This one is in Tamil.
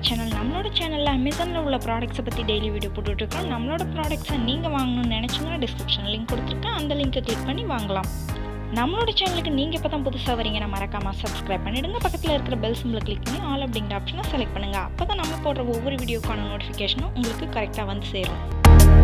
channel. நம்மளோட சேனல்ல Amazonல உள்ள products பத்தி daily video போட்டுட்டு இருக்கோம். நம்மளோட products நீங்க வாங்கணும்னு நினைச்சீங்கன்னா description link கொடுத்திருக்கேன். அந்த லிங்கை click பண்ணி வாங்கலாம். நம்மளோட சேனலுக்கு நீங்க இப்பதான் புதுசா வரீங்கன்னா மறக்காம subscribe பண்ணிடுங்க. பக்கத்துல இருக்கிற bell symbol click பண்ணி all அப்படிங்கற ஆப்ஷனை select பண்ணுங்க. அப்பதான் நம்ம போடுற ஒவ்வொரு வீடியோக்கான நோட்டிஃபிகேஷனும் உங்களுக்கு கரெக்ட்டா வந்து சேரும்.